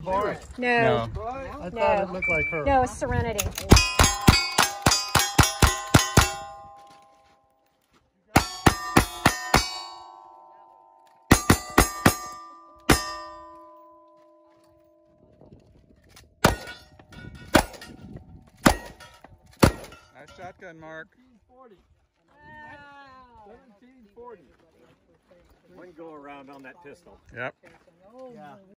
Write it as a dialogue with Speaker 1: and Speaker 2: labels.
Speaker 1: No.
Speaker 2: I thought it looked like her.
Speaker 1: No, Serenity.
Speaker 3: Nice shotgun, Mark.
Speaker 2: 1740.
Speaker 4: One go around on that pistol.
Speaker 3: Yep.
Speaker 2: Yeah.